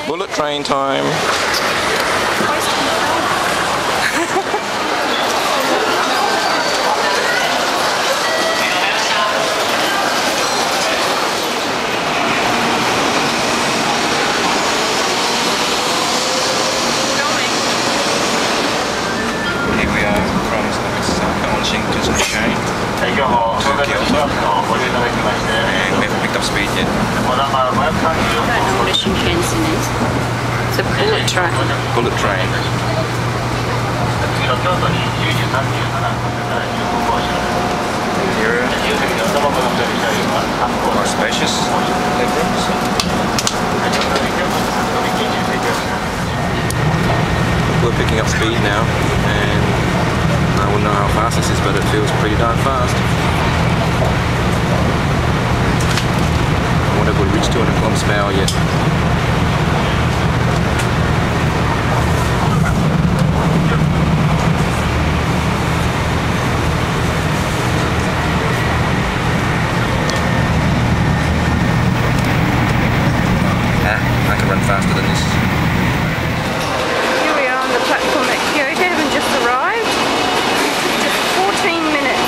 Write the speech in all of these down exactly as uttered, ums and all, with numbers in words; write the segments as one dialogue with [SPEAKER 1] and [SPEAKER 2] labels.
[SPEAKER 1] Bullet train time.
[SPEAKER 2] Here we are from on Shinkansen train to Kyoto, and we haven't picked up speed yet.
[SPEAKER 3] I don't know what a Shinkansen is. It's a bullet train.
[SPEAKER 2] Bullet train. Here are more spacious legrooms. We're picking up speed now, and I wouldn't know how fast this is, but it feels pretty darn fast. I wonder if we've reached two hundred kilometers per hour yet. Ah, I can run faster than this.
[SPEAKER 3] Here we are on the platform at Kyoto, having just arrived. Just fourteen minutes.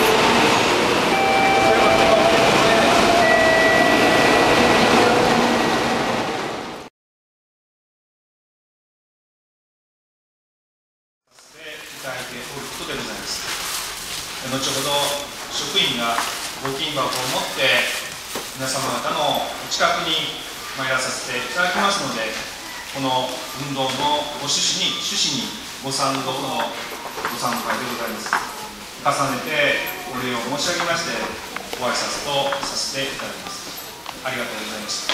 [SPEAKER 4] 後ほど職員が募金箱を持って皆様方の近くに参らさせていただきますので、この運動のご趣旨に趣旨にご賛同のご参拝でございます。重ねてお礼を申し上げましてご挨拶とさせていただきます。ありがとうございました。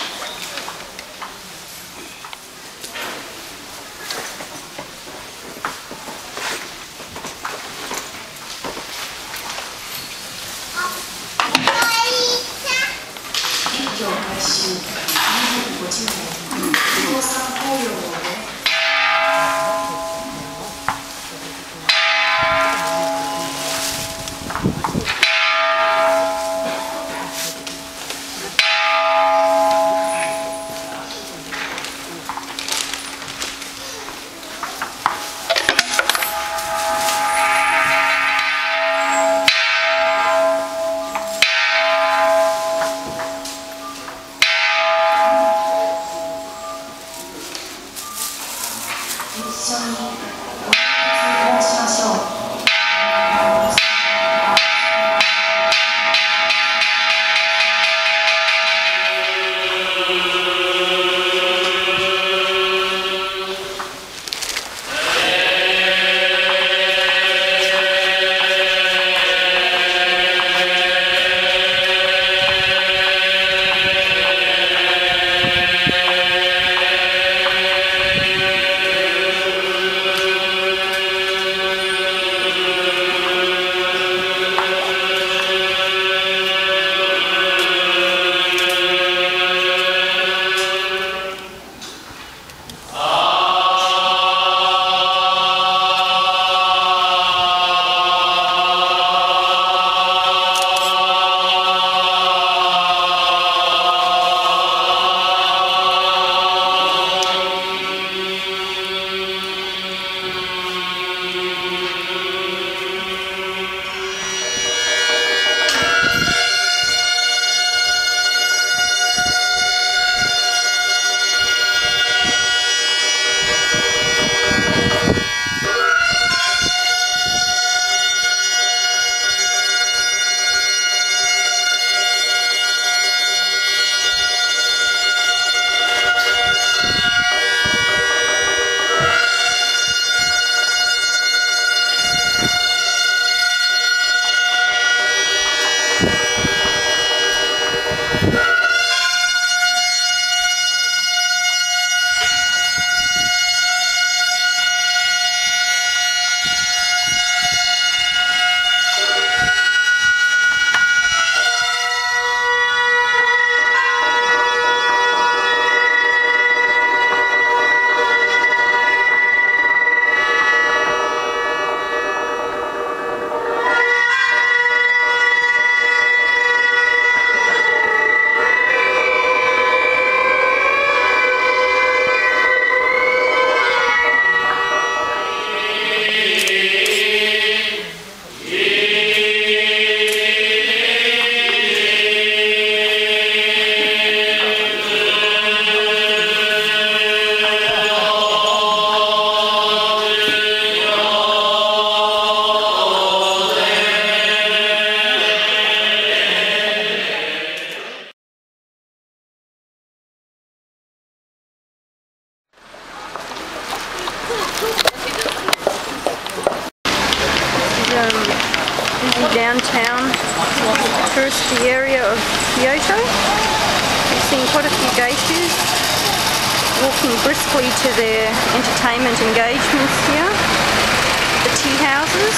[SPEAKER 3] Kyoto. We've seen quite a few geishas walking briskly to their entertainment engagements here. The tea houses.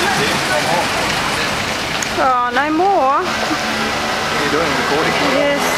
[SPEAKER 3] Oh, no more.
[SPEAKER 2] What are you doing? Recording?
[SPEAKER 3] Yes.